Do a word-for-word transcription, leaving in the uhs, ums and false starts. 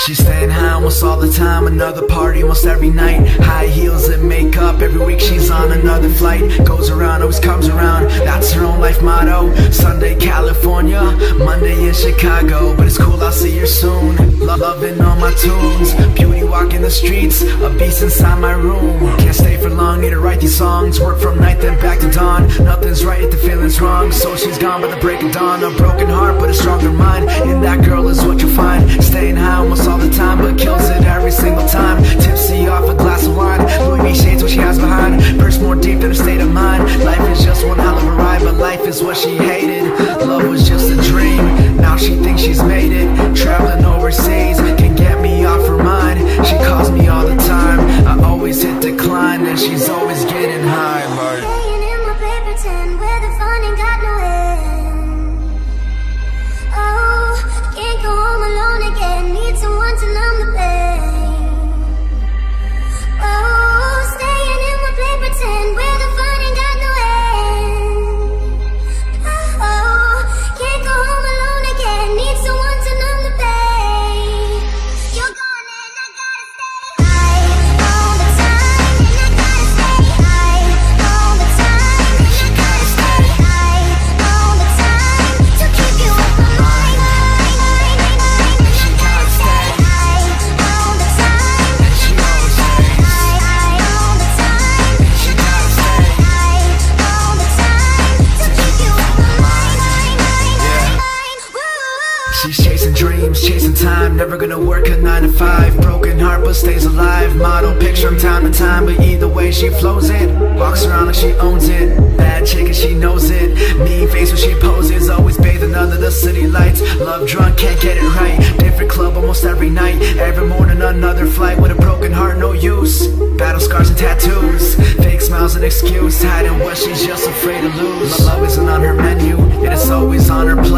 She's staying high almost all the time, another party almost every night. High heels and makeup, every week she's on another flight. Goes around, always comes around, that's her own life motto. Sunday California, Monday in Chicago. But it's cool, I'll see her soon. Love loving all my tunes, beauty walking the streets, a beast inside my room. Can't stay for long, need to write these songs. Work from night then back to dawn. Nothing's right if the feeling's wrong, so she's gone by the break of dawn. A broken heart but a stronger mind, and that girl is what you'll find. Staying high almost all the time, but kills it every single time. Tipsy off a glass of wine, Louis V shades what she has behind. Purse more deep than her state of mind. Life is just one hell of a ride, but life is what she hated. Love was just a dream, now she thinks she's made it. Traveling overseas can get me off her mind. She calls me all the time, I always hit decline, and she's always getting high like laying in my paper tin where the fun ain't got no end. Oh, can't go home alone again, need someone to numb the pain. Oh, staying in my paper tin where the fun ain't got no end. Oh, can't go home alone again, need someone to numb the pain. You're gone and I gotta stay high all the time, and I gotta stay high all the time, and I gotta stay high all the time to keep you off my mind. And I gotta stay high all the time, and I gotta stay high all the time, and I gotta stay high all the time to keep you off my mind. Woo. she's chasing dreams, chasing time, never gonna work a nine to five. Broken heart but stays alive, model picture from time to time. But either way she flows it, walks around like she owns it. Bad chick and she knows it, mean face when she poses. Always bathing under the city lights, love drunk, can't get it right. Different club almost every night, every morning another flight. With a broken heart, no use, battle scars and tattoos. Fake smiles an excuse, hiding what she's just afraid to lose. My love isn't on her menu, it is always on her plate.